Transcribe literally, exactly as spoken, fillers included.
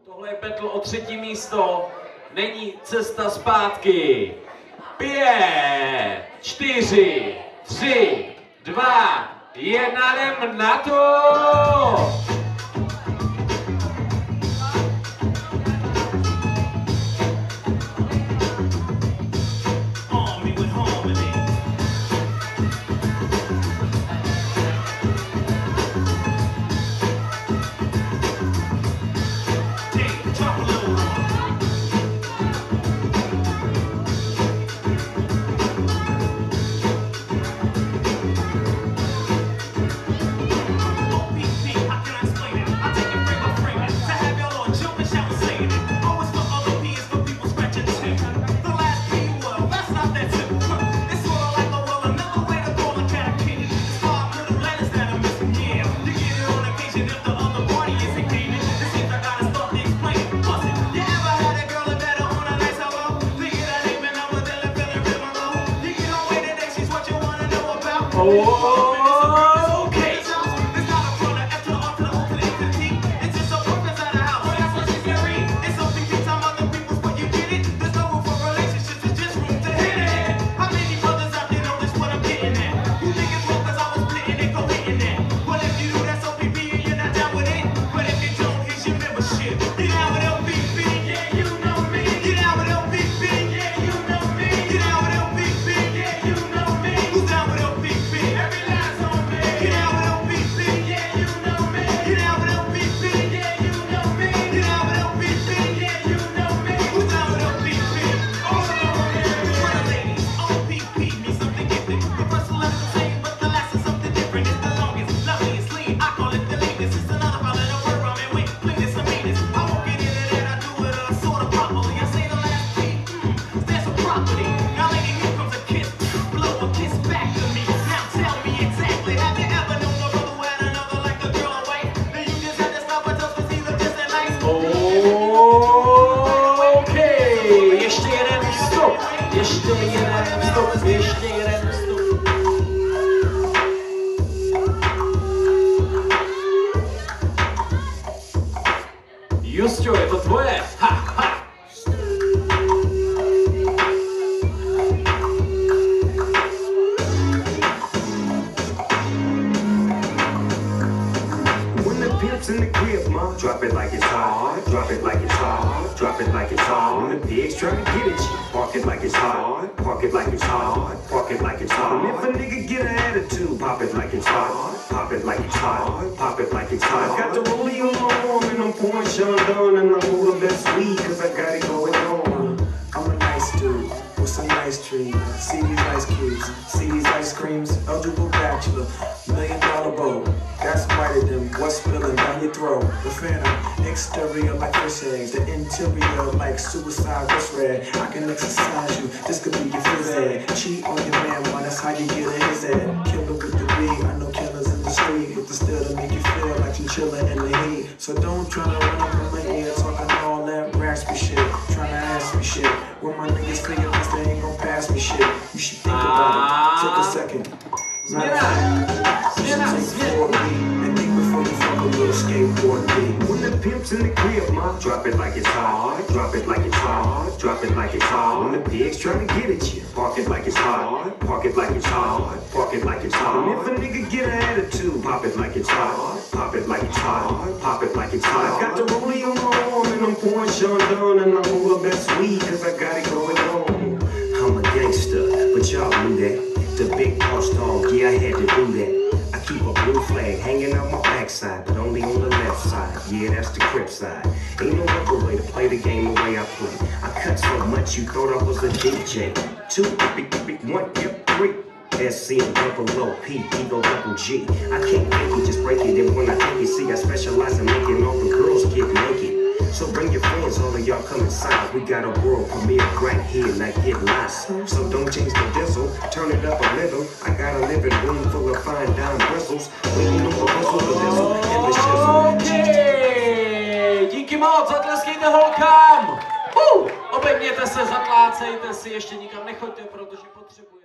Tohle je battle o třetí místo, není cesta zpátky. Pět, čtyři, tři, dva, jedna, jdem na to! Okay. Ještě jeden vstup, ještě jeden vstup, ještě jeden vstup. Jusťo, je to tvoje, ha, ha. In the crib, ma. Drop it like it's hard. Drop it like it's hard. Drop it like it's hard. When the pigs trying to get at you, park it like it's hard. Park it like it's hard. Park it like it's hard. And if a nigga get an attitude, pop it like it's hard. Pop it like it's hard. Pop it like it's hard. I got the rollie on my arm and I'm pouring Chandon and I'm all the best weed cause I got it going on. I'm a nice dude with some nice trees. See these ice cubes, see these ice creams. Eligible bachelor, million dollar bow. That's whiter than what's spilling down your throat. The phantom, exterior like fish eggs. The interior like suicide wrist red. I can exercise you, this could be your phys ed. Cheat on your man, man, that's how you get in his head. Killer with the weed, I know killers in the street. With the still to make you feel like you chillin' in the heat. So don't try to run up in my ear talking all that raspy shit. Trying to ask me shit. When my niggas figure this, they ain't gon' pass me shit. You should think about it, take a second. And think before you fuck a little skateboard beat. When the pimp's in the crib, ma. Drop it like it's hard. Drop it like it's hard. Drop it like it's hard. When the pigs trying to get at you, park it like it's hard. Park it like it's hard. Park it like it's hard. And if a nigga get an attitude, pop it like it's hard. Pop it like it's hard. Pop it like it's hard. I got the rollie on my arm and I'm pouring Chandon and I'm all the best weed cause I got it going on. I'm a gangster, but y'all knew that. The big boss dog, yeah, I had to do that. I keep a blue flag hanging out my backside, but only on the left side. Yeah, that's the Crip side. Ain't no other way to play the game the way I play. I cut so much you thought I was a D J. Two, one, yep, three. S C and double O P, Eagle double G. I can't make it, just break it. And when I take it, see, I specialize in making all the girls get naked. So bring your friends, all of y'all come inside. We got a world premiere right here, like Hit Live. So don't change the diesel, turn it up a little. I got a living room full of fine dime bristles. When you know the whistle, the diesel, and the shizzle. Okay, díky moc, zatleskejte holkám. Uh, obejměte se, zatlácejte si, ještě nikam nechoďte, protože potřebujete.